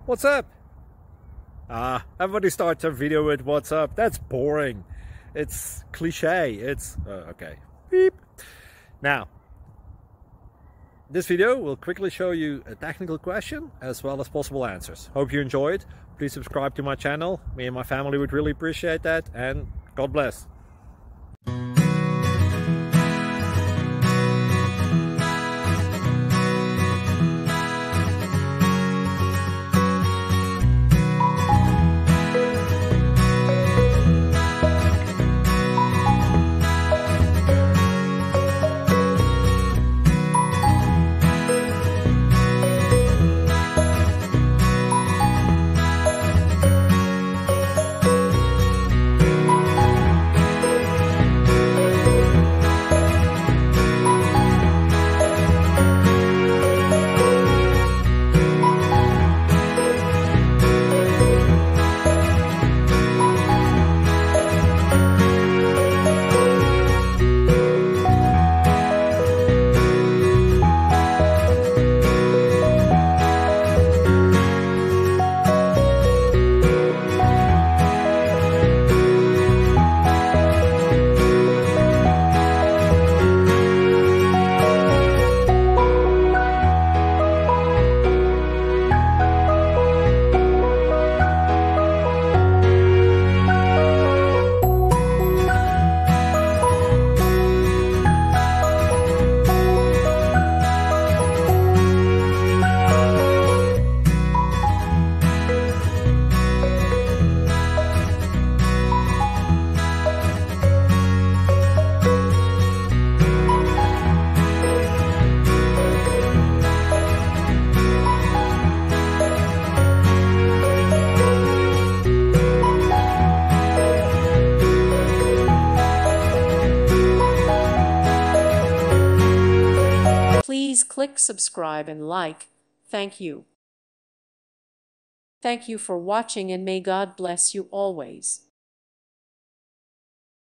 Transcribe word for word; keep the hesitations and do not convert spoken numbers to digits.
What's up? Ah, everybody starts a video with what's up. That's boring. It's cliche. It's uh, okay. Beep. Now, this video will quickly show you a technical question as well as possible answers. Hope you enjoyed. Please subscribe to my channel. Me and my family would really appreciate that, and God bless. Please click subscribe and like. Thank you. Thank you for watching, and may God bless you always.